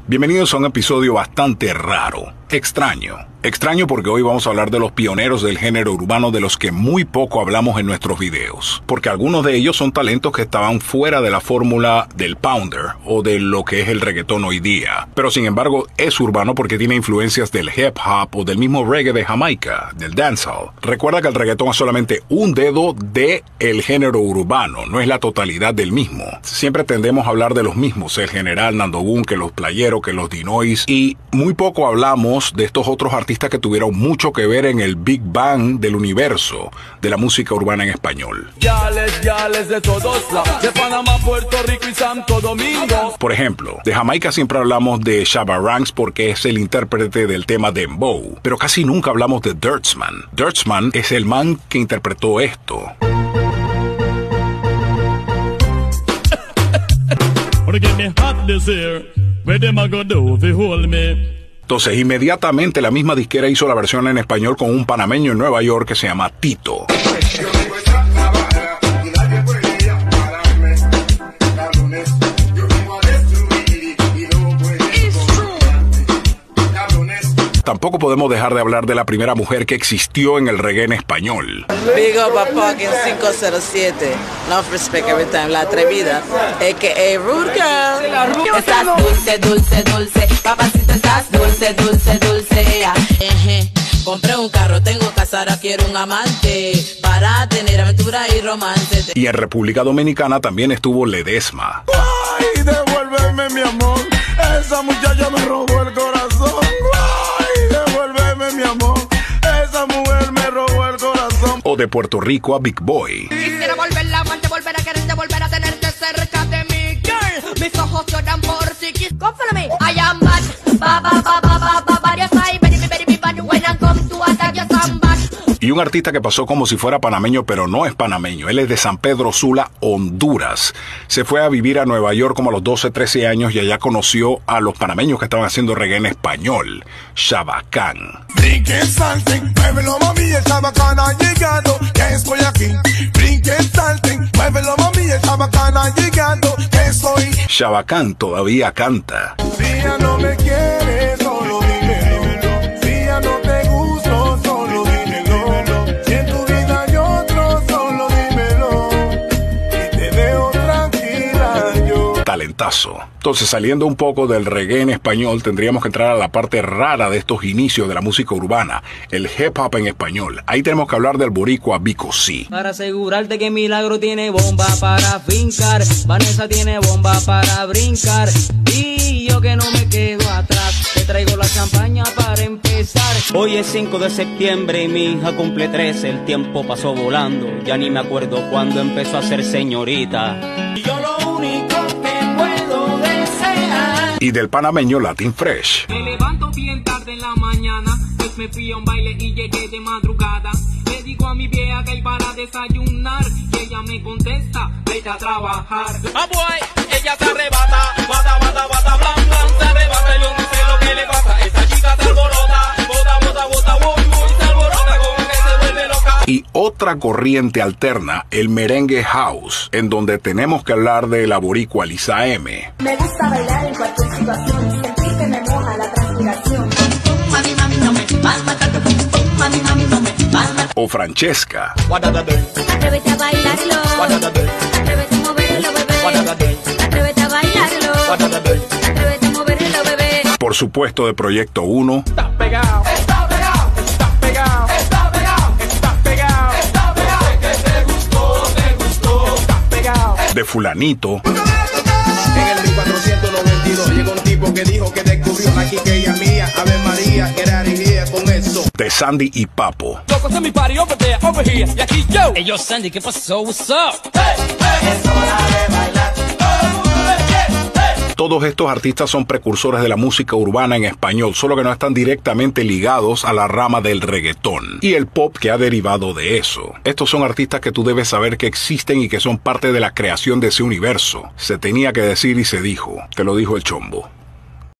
Bienvenidos a un episodio bastante raro, extraño. Extraño porque hoy vamos a hablar de los pioneros del género urbano de los que muy poco hablamos en nuestros videos. Porque algunos de ellos son talentos que estaban fuera de la fórmula del pounder o de lo que es el reggaetón hoy día. Pero sin embargo es urbano porque tiene influencias del hip hop o del mismo reggae de Jamaica, del dancehall. Recuerda que el reggaetón es solamente un dedo del género urbano, no es la totalidad del mismo. Siempre tendemos a hablar de los mismos, el General, Nando Boom, que los Playeros, que los Dinois, y muy poco hablamos de estos otros artistas que tuvieron mucho que ver en el Big Bang del universo de la música urbana en español. Yales de todos lados, de Panamá, Puerto Rico y Santo Domingo. Por ejemplo, de Jamaica siempre hablamos de Shabba Ranks porque es el intérprete del tema Dembow, pero casi nunca hablamos de Dirtsman. Dirtsman es el man que interpretó esto. Entonces, inmediatamente la misma disquera hizo la versión en español con un panameño en Nueva York que se llama Tito. Tampoco podemos dejar de hablar de la primera mujer que existió en el reggae en español. Big up a Parkin 507. Love, respect every time. La atrevida. A.K.A. Rude Girl. Estás dulce, dulce, dulce. Papacito, estás dulce, dulce, dulce. Compré un carro, tengo casa, ahora quiero un amante para tener aventura y romance. Y en República Dominicana también estuvo Ledesma. Ay, devuélveme mi amor. Esa muchacha me robó el corazón. Mi amor, esa mujer me robó el corazón. O de Puerto Rico a Big Boy. Quisiera volver la amante, volver a quererte, volver a tenerte cerca de mi girl. Mis ojos lloran por ti. Come follow me. I am bad. Ba ba ba ba ba ba ba. Yes I very bad. When I come to attack, yes I'm bad. Y un artista que pasó como si fuera panameño, pero no es panameño. Él es de San Pedro Sula, Honduras. Se fue a vivir a Nueva York como a los 12, 13 años y allá conoció a los panameños que estaban haciendo reggae en español, Chabacán. Brinquen, salten, muévelo mami, el Chabacán ha llegado, que estoy aquí. Brinquen, salten, muévelo mami, el Chabacán ha llegado, que estoy. Chabacán todavía canta. Si ya no me quieres, solo dímelo. Si ya no te gusto, solo dímelo. Si en tu vida hay otro, solo dímelo. Y te veo tranquila yo. Talentazo. Entonces, saliendo un poco del reggae en español, tendríamos que entrar a la parte rara de estos inicios de la música urbana, el hip hop en español. Ahí tenemos que hablar del boricua Vico C. Para asegurarte que Milagro tiene bomba para fincar, Vanessa tiene bomba para brincar, y yo que no me quedo atrás, te traigo la champaña para empezar. Hoy es 5 de septiembre y mi hija cumple 13, el tiempo pasó volando, ya ni me acuerdo cuándo empezó a ser señorita. Y yo lo único que puedo desear. Y del panameño Latin Fresh. Me levanto bien tarde en la mañana, pues me fui a un baile y llegué de madrugada. Le digo a mi vieja que hay para desayunar, y ella me contesta, vete a trabajar. Ah, boy, ella se arrebata, bata, bata, bata, blan, blan, se arrebata, yo no sé lo que le pasa. Esa chica se alborota, bota, bota, bota, boy, boy, se alborota como que se vuelve loca. Y otra corriente alterna, el merengue house, en donde tenemos que hablar de la boricua Lisa M. Me gusta bailar en cualquier situación, sentir que me moja la transpiración. Mami, mami, no me mata, mami, mami, no me mata. O Francesca. Atrévete a bailarlo, atrévete a moverlo, bebé. Atrévete a bailarlo, atrévete a moverlo, bebé. Por supuesto, de Proyecto 1. Está pegado, está pegado, está pegado, está pegado, está pegado, está pegado. Que te gustó, está pegado. De Fulanito. En el 1492 llegó un tipo que dijo que descubrió la quiqueya mía, Ave María, que era alegría con eso. De Sandy y Papo. Loco, se mi party over there, over here, y aquí yo. Hey, yo, Sandy, ¿qué pasó? What's up? Es hora de bailar. Todos estos artistas son precursores de la música urbana en español, solo que no están directamente ligados a la rama del reggaetón y el pop que ha derivado de eso. Estos son artistas que tú debes saber que existen y que son parte de la creación de ese universo. Se tenía que decir y se dijo. Te lo dijo el Chombo.